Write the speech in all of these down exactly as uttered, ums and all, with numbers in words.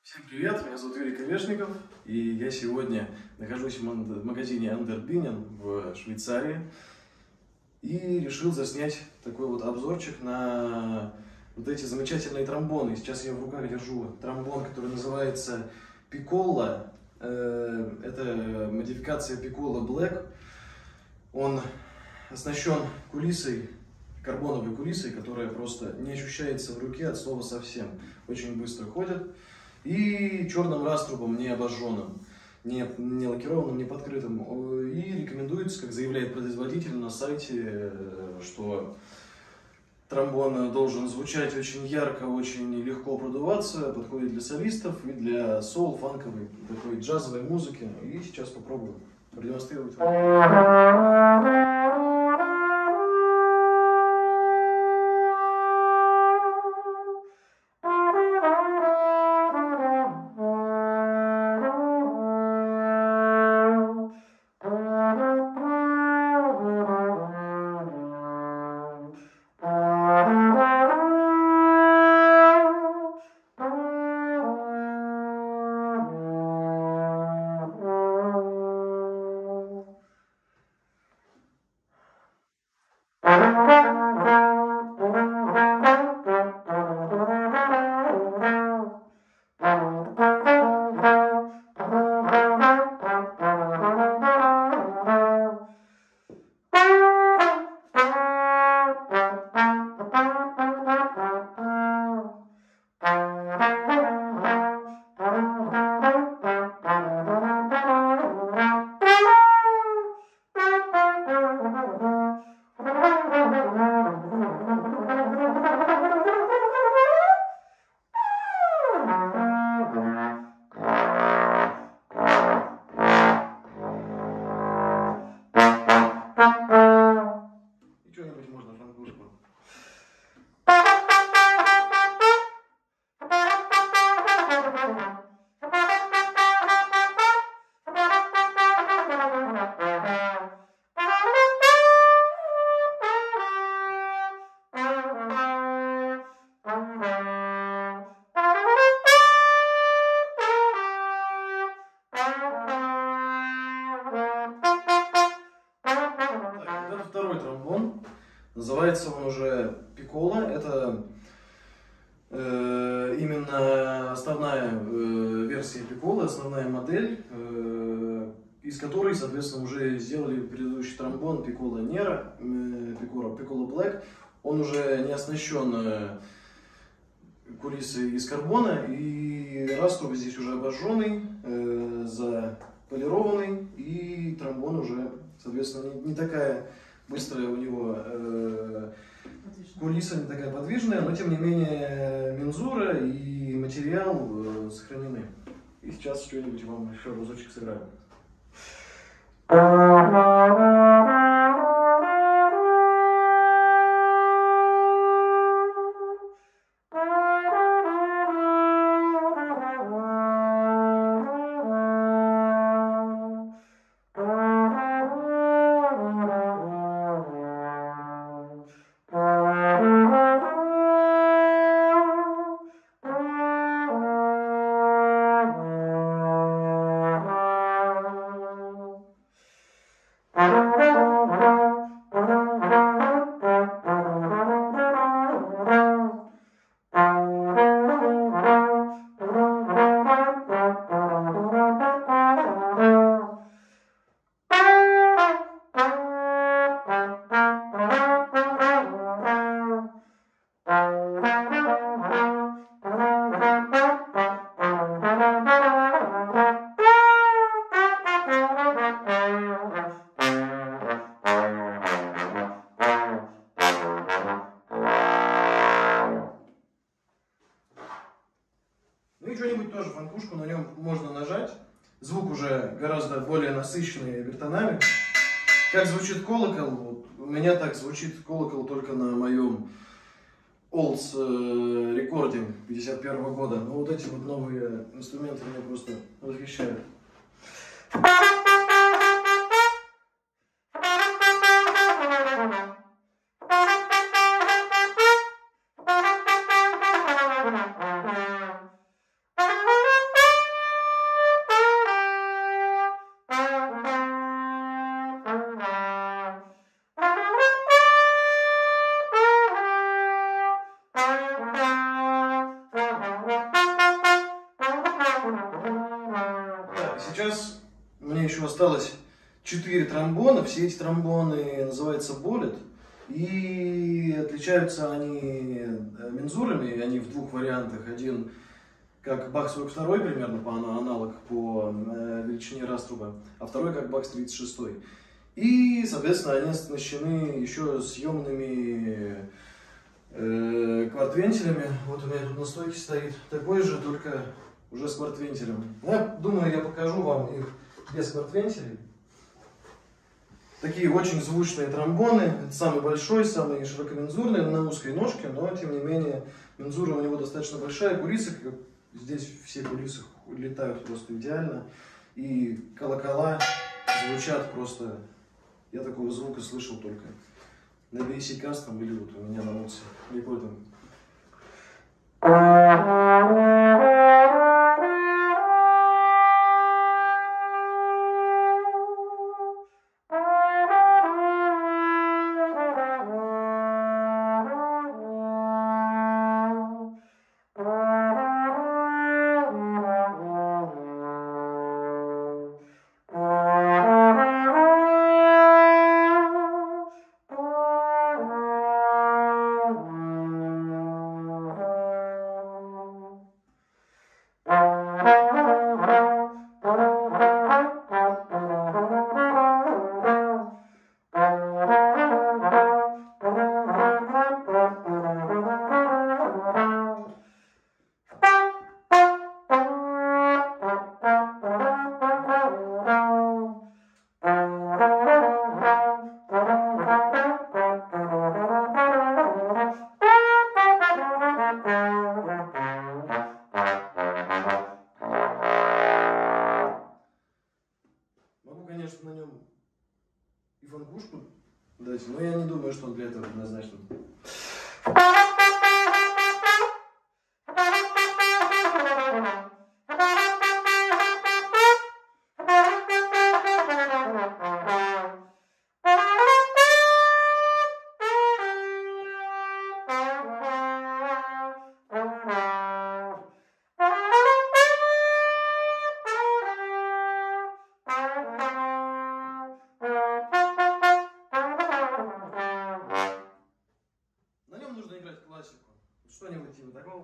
Всем привет, меня зовут Юрий Ковешников, и я сегодня нахожусь в магазине Андербинен в Швейцарии и решил заснять такой вот обзорчик на вот эти замечательные тромбоны. Сейчас я в руках держу тромбон, который называется Piccola. Это модификация Piccola Black. Он оснащен кулисой, карбоновой кулисой, которая просто не ощущается в руке от слова совсем. Очень быстро ходит. И черным раструбом, не обожженным, не, не лакированным, не подкрытым. И рекомендуется, как заявляет производитель на сайте, что тромбон должен звучать очень ярко, очень легко продуваться, подходит для солистов и для соул, фанковой, такой джазовой музыки. И сейчас попробую продемонстрировать вам. И что-нибудь можно франкушку. Это второй тромбон. Называется он уже Piccola. Это э, именно основная э, версия Piccola, основная модель, э, из которой, соответственно, уже сделали предыдущий тромбон Piccola Nera, э, Piccola, Piccola Black. Он уже не оснащен э, кулисой из карбона, и раструб здесь уже обожженный, э, заполированный, и тромбон уже, соответственно, не, не такая быстрая у него э, кулиса, не такая подвижная, но тем не менее мензура и материал э, сохранены. И сейчас что-нибудь вам еще разочек сыграю. Ну и что-нибудь тоже фанкушку на нем можно нажать. Звук уже гораздо более насыщенный вертонами. Как звучит колокол? Вот, у меня так звучит колокол только на моем Olds Recording пятьдесят первого года. Но вот эти вот новые инструменты меня просто восхищают. еще осталось четыре тромбона. Все эти тромбоны называются Bullet. И отличаются они мензурами, они в двух вариантах. Один как Бах сорок два примерно, по аналог по величине раструба, а второй как Бах тридцать шесть. И, соответственно, они оснащены еще съемными э, квартвентилями. Вот у меня тут на стойке стоит такой же, только уже с квартвентилем. Я думаю, я покажу вам их без квартвентилей. Такие очень звучные тромбоны. Это самый большой, самый широкомензурный, на узкой ножке, но тем не менее мензура у него достаточно большая. Кулисы, как здесь все кулисы летают просто идеально. И колокола звучат просто... Я такого звука слышал только на би си Custom или вот у меня на Мутсе рекординг. Могу, конечно, на нем и фанкушку дать, но я не думаю, что он для этого предназначен. Нужно играть классику. Что-нибудь типа такого.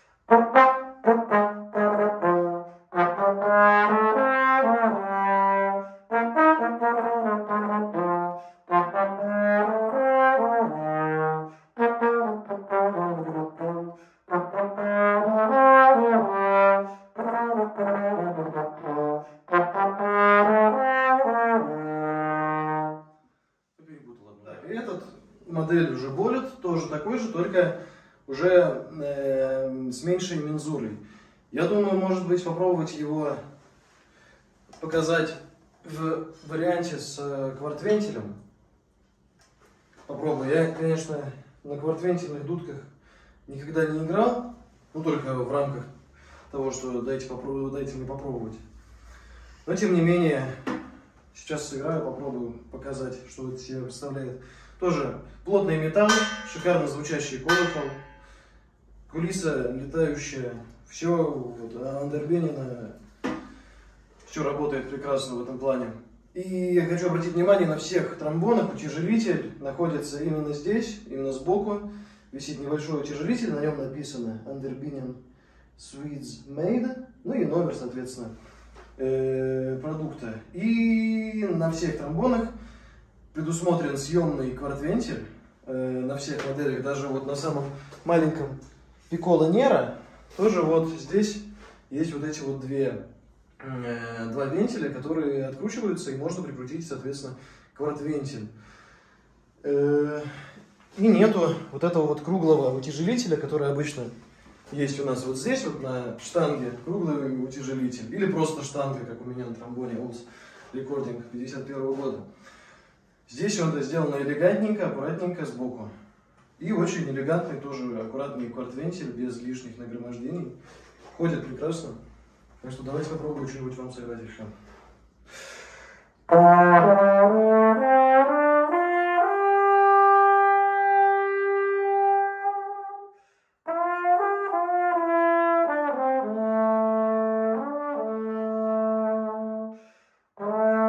Этот модель уже Bullet, тоже такой же, только уже э, с меньшей мензурой. Я думаю, может быть, попробовать его показать в варианте с э, квартвентилем. Попробую. Я, конечно, на квартвентильных дудках никогда не играл, ну только в рамках того, что дайте, попробую, дайте мне попробовать. Но тем не менее, сейчас сыграю, попробую показать, что это себе представляет. Тоже плотный металл, шикарно звучащий колокол, кулиса летающая, все, вот, андербенина, все работает прекрасно в этом плане. И я хочу обратить внимание на всех тромбонах, утяжелитель находится именно здесь, именно сбоку, висит небольшой утяжелитель, на нем написано Underbinion Swedes Made, ну и номер, соответственно, продукта. И на всех тромбонах предусмотрен съемный квартвентиль, э, на всех моделях, даже вот на самом маленьком Piccolo Nero, тоже вот здесь есть вот эти вот две, э, два вентиля, которые откручиваются, и можно прикрутить, соответственно, квартвентиль. Э, и нету вот этого вот круглого утяжелителя, который обычно есть у нас вот здесь, вот на штанге, круглый утяжелитель, или просто штанга, как у меня на тромбоне Olds Recording пятьдесят первого года. Здесь он сделано элегантненько, аккуратненько сбоку. И очень элегантный, тоже аккуратный квартвентиль, без лишних нагромождений. Ходит прекрасно. Так что давайте попробую что-нибудь вам сыграть еще. Uh...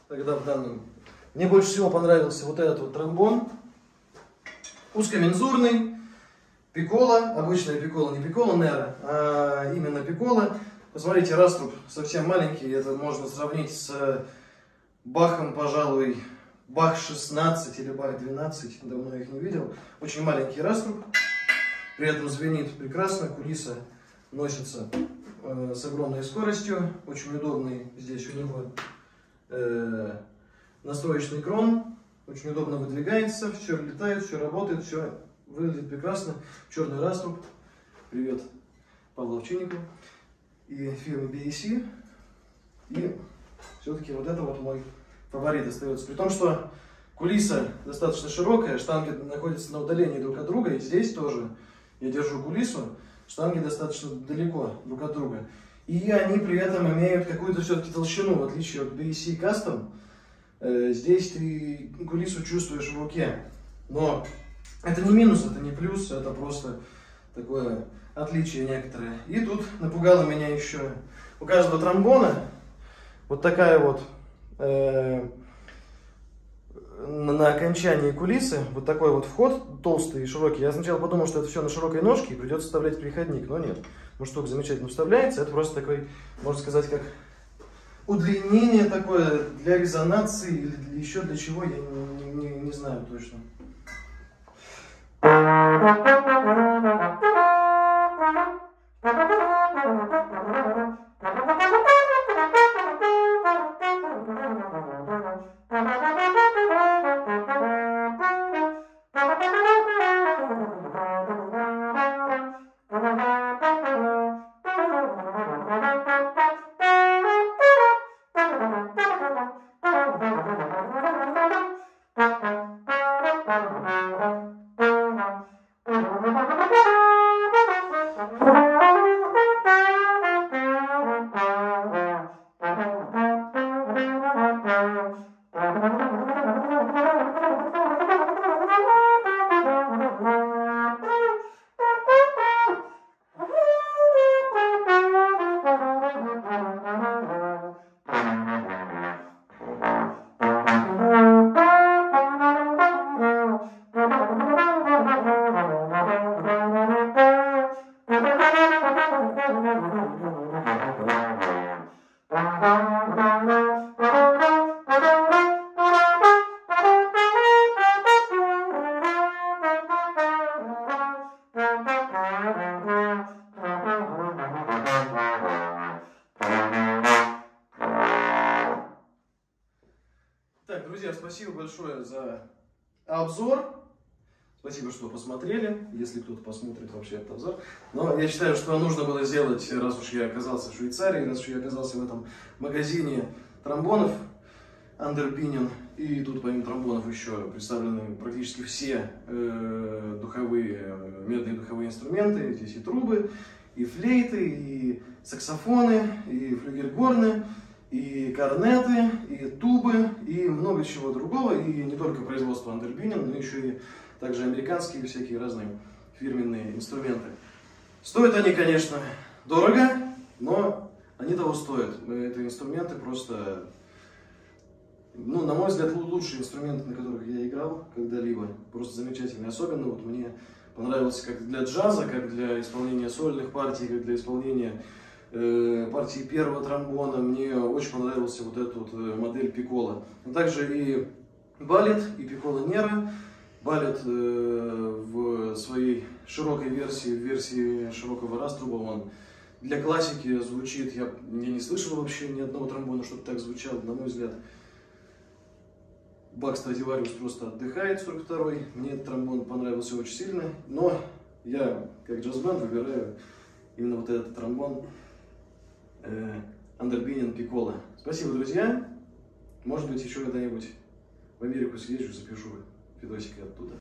тогда в данном. Мне больше всего понравился вот этот вот тромбон. Узкомензурный. Пикколо, обычная пикколо, не пикколо Nero, а именно пикколо. Посмотрите, раструб совсем маленький, это можно сравнить с Бахом, пожалуй, Бах шестнадцать или Бах двенадцать, давно их не видел. Очень маленький раструб, при этом звенит прекрасно, кулиса носится э, с огромной скоростью, очень удобный здесь у него э, настроечный крон, очень удобно выдвигается, все летает, все работает, все выглядит прекрасно. Черный раструб. Привет Павлу Овчиннику и фирме би эй си. И все-таки вот это вот мой фаворит остается. При том, что кулиса достаточно широкая, штанги находятся на удалении друг от друга. И здесь тоже я держу кулису, штанги достаточно далеко друг от друга. И они при этом имеют какую-то все-таки толщину, в отличие от би эй си Custom. Здесь ты кулису чувствуешь в руке. Но это не минус, это не плюс, это просто такое отличие некоторое. И тут напугало меня еще у каждого тромбона вот такая вот э, на окончании кулисы, вот такой вот вход толстый и широкий. Я сначала подумал, что это все на широкой ножке и придется вставлять переходник, но нет. Ну, штука замечательно вставляется, это просто такой, можно сказать, как удлинение такое для резонации или для, еще для чего, я не, не, не знаю точно. Так, друзья, спасибо большое за обзор. Спасибо, что посмотрели, если кто-то посмотрит вообще этот обзор. Но я считаю, что нужно было сделать, раз уж я оказался в Швейцарии, раз уж я оказался в этом магазине тромбонов Underbinnen. И тут помимо тромбонов еще представлены практически все э, духовые, медные духовые инструменты. Здесь и трубы, и флейты, и саксофоны, и флюгельгорны, и корнеты, и тубы, и много чего другого. И не только производство Underbinnen, но еще и также американские всякие разные фирменные инструменты. Стоят они, конечно, дорого, но они того стоят. Это инструменты просто, ну, на мой взгляд, лучшие инструменты, на которых я играл когда-либо. Просто замечательные. Особенно вот мне понравился как для джаза, как для исполнения сольных партий, как для исполнения э, партии первого тромбона. Мне очень понравился вот эта вот модель Пикколо. Но также и балет, и Пикколо Nero. Балет э, в своей широкой версии, в версии широкого раструба, он для классики звучит, я, я не слышал вообще ни одного тромбона, чтобы так звучало, на мой взгляд. Бах Страдивариус просто отдыхает, сорок второй, мне этот тромбон понравился очень сильно, но я, как джаз-бенд, выбираю именно вот этот тромбон э, Underbinnen Пикколо. Спасибо, друзья, может быть, еще когда-нибудь в Америку съезжу, запишу видосики оттуда.